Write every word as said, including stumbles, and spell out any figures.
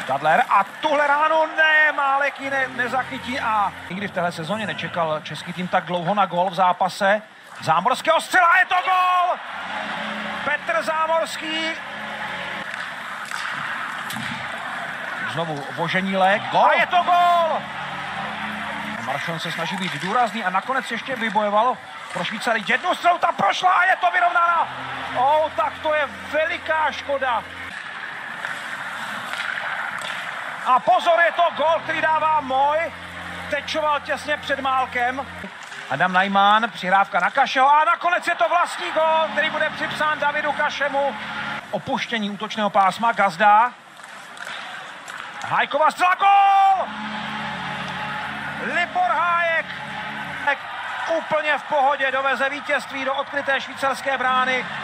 Stadler a tuhle ránu ne, Málek ji ne, nezachytí a nikdy v téhle sezóně nečekal český tým tak dlouho na gól v zápase. Zámorského střela, je to gól! Petr Zámorský. Znovu Voženílek a je to gól! Maršon se snaží být důrazný a nakonec ještě vybojoval pro Švýcary jednu střelu, ta prošla a je to vyrovnaná. Oh, tak to je veliká škoda. A pozor, je to gól, který dává Můj. Tečoval těsně před Málkem. Adam Najman, přihrávka na Kašeho a nakonec je to vlastní gól, který bude připsán Davidu Kašemu. Opuštění útočného pásma, Gazda. Hájková střela, gól! Libor Hájek úplně v pohodě doveze vítězství do odkryté švýcarské brány.